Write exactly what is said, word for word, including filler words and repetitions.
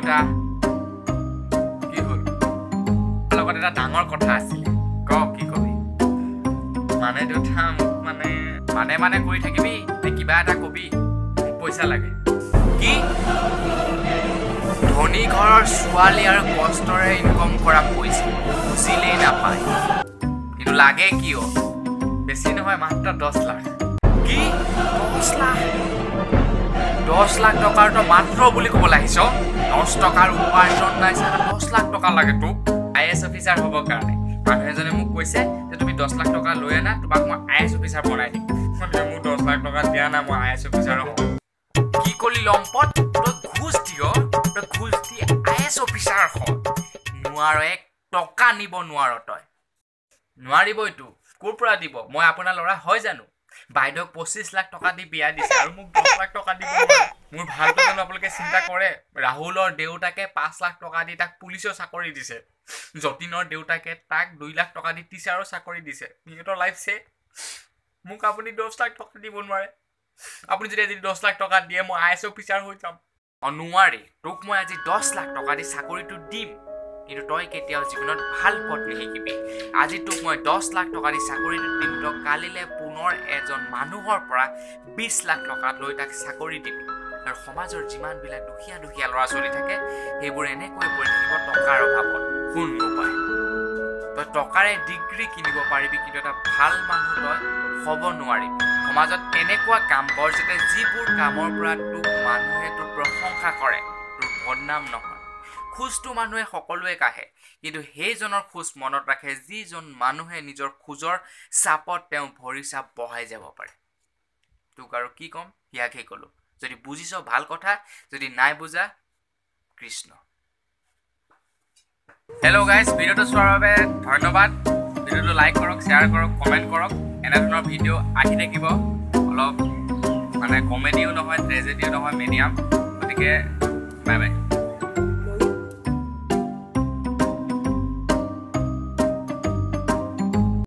দেউতা কি হ'ল লগত এটা ডাঙৰ কথা আছিলে ক কি কবি মানে দেউতা মানে মানে মানে কৰি থাকিবি নে কিবা এটা কবি পইচা লাগে কি ধনী ঘৰৰ ছোৱালী আৰু কষ্টৰে ইনকম কৰা পইচা বুজিলেই নাপায় কিন্তু লাগে কিয় বেছি নহয় মাত্ৰ দহ লাখ কি দহ লাখ দহ লাখ টকাৰ তো মাত্ৰ বুলি ক'ব লাগিছ দহ টকাৰ উপাৰ্জন নাই চাগে দহ লাখ টকা লাগে তোক আই এছ অফিচাৰ হ'ব কাৰণে মানুহ এজনে মোক কৈছে যে তুমি দহ লাখ টকা লৈ আনা তোমাক মই আই এছ অফিচাৰ বনাই দিম মোক দহ লাখ টকা দিয়া না মই আই এছ অফিচাৰ হ'ম কি কলি লম্পট তই ঘুষ দিয় তই ঘুষ দি আই এছ অফিচাৰ হ নোৱাৰ এক টকা নিব নোৱাৰ তই নোৱাৰিবইতো ক'ৰ পৰা দিব মই আপোনাৰ ল'ৰা হয় জানো বাইদেউক পঁচিছ লাখ টকা দি বিয়া দিছে আৰু মোক দহ লাখ টকা দিব মোৰ ভালটো জানো আপোনালোকে চিন্তা কৰে ৰাহুলৰ দেউতাকে পাঁচ লাখ টকা দি তাক পুলিচৰ চাকৰি দিছে যতীনৰ দেউতাকে তাক দুই লাখ টকা দি টিচাৰৰ চাকৰি দিছে সিহঁতৰ লাইফ চে মোক আপুনি দহ লাখ টকা দিব নোৱাৰে আপুনি যদি আজি দহ লাখ টকা দিয়ে মই আই এছ অফিচাৰ হৈ যাম নোৱাৰি তোক মই আজি দহ লাখ টকা দি চাকৰিটো দিম কিন্তু তই কেতিয়াও জীৱনত ভাল পথ নিশিকিবি আজি তোক মই দহ লাখ টকা দি চাকৰিটো দিম তই কালিলৈ পুনৰ এজন মানুহৰ পৰা বিছ লাখ টকা লৈ তাক চাকৰি দিবি আৰু সমাজৰ যিমানবিলাক দুখীয়া দুখীয়া ল'ৰা ছোৱালী থাকে সেইবোৰ এনেকৈ পৰি থাকিব টকাৰ অভাৱত শুন উপায় তই টকাৰে ডিগ্ৰী কিনিব পাৰিবি কিন্তু এটা ভাল মানুহ তই হ'ব নোৱাৰিবি সমাজত এনেকুৱা কাম কৰ যাতে যিবোৰ কামৰ পৰা তোক মানুহে তোৰ প্ৰশংসা কৰে তোৰ বদনাম নহয় খোজটো মানুহে সকলোৱে কাঢ়ে কিন্তু সেইজনৰ খোজ মনত ৰাখে যিজন মানুহে নিজৰ খোজৰ চাপত তেওঁ ভৰি চাপ বহাই যাব পাৰে তোক আৰু কি ক'ম ইয়াকে ক'লো যদি বুজিছ ভাল কথা যদি নাই বুজা কৃষ্ণ হেল্ল' গাইজ ভিডিঅ'টো চোৱাৰ বাবে ধন্যবাদ ভিডিঅ'টো লাইক কৰক শ্বেয়াৰ কৰক কমেণ্ট কৰক এনেধৰণৰ ভিডিঅ' আহি থাকিব অলপ মানে কমেডিও নহয় ট্ৰেজেডিও নহয় মিডিয়াম গতিকে বাই বাই